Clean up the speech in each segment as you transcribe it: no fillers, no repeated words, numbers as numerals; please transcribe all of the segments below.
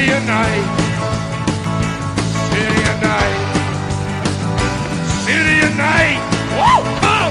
City of night, city of night, city of night. Woo! Come on!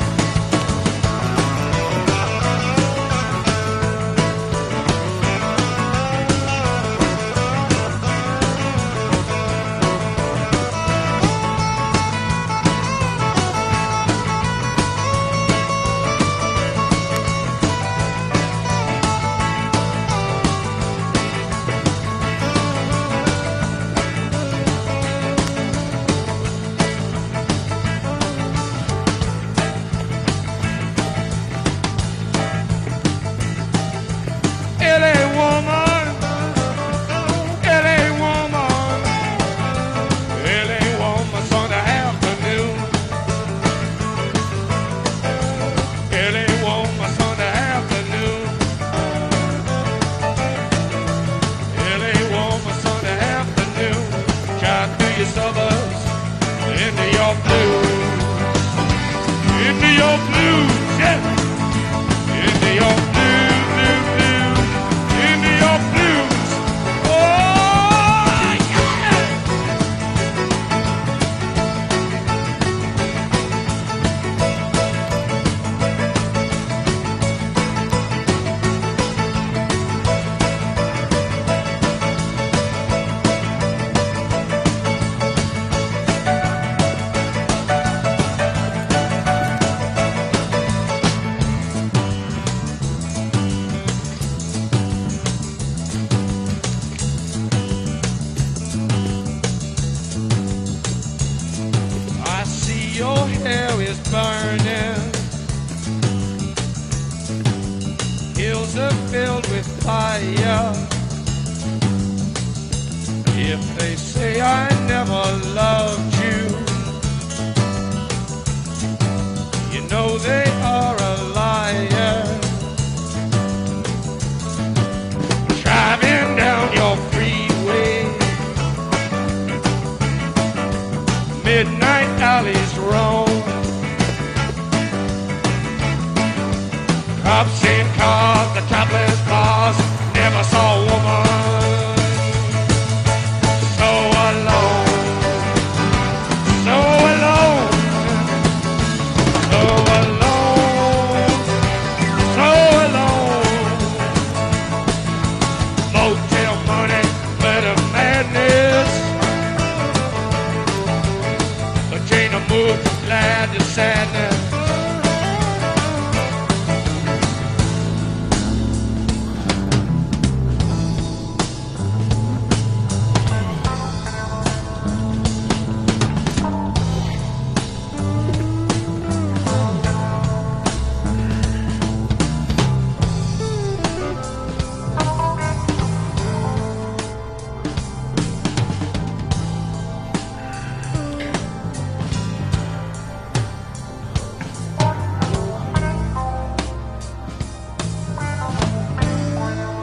Suburbs into your blues, into your blues, yeah, into your blues, into your blues. Oh yeah. Your hair is burning, hills are filled with fire. If they say I never loved you, you know they are a liar. Driving down your freeway, midnight alleys roam, cops in cars, the topless bars, never saw a woman so alone, so alone, so alone, so alone. Motel money, better madness. Ain't a move from glad to sadness.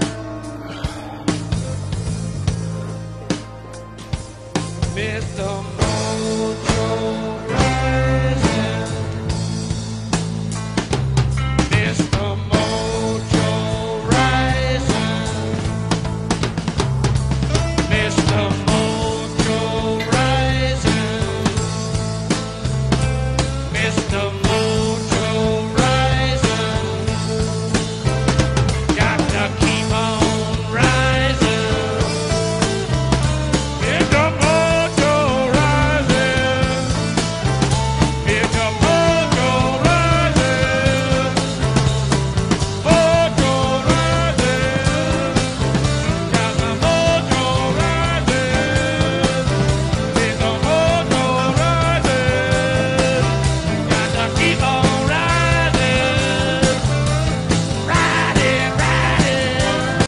Mr.